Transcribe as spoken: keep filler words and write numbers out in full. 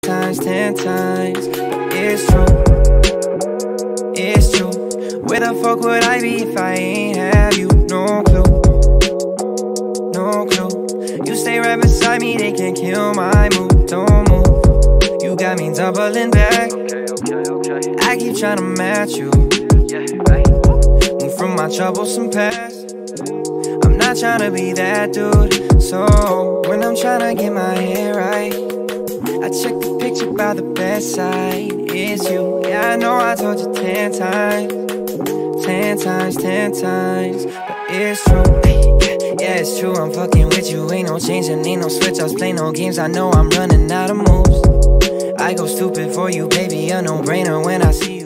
times, ten times. It's true, it's true. Where the fuck would I be if I ain't have you? No clue, no clue. You stay right beside me, they can't kill my mood. Don't move, you got me doubling back. I keep trying to match you, move from my troublesome past. I'm not trying to be that dude, so when I'm trying to get my head right, I check the picture by the bedside. It's you, yeah, I know I told you ten times, ten times, ten times, but it's true. Yeah, it's true, I'm fucking with you. Ain't no changing, ain't no switch ups, play no games. I know I'm running out of moves. I go stupid for you, baby, a no-brainer when I see you.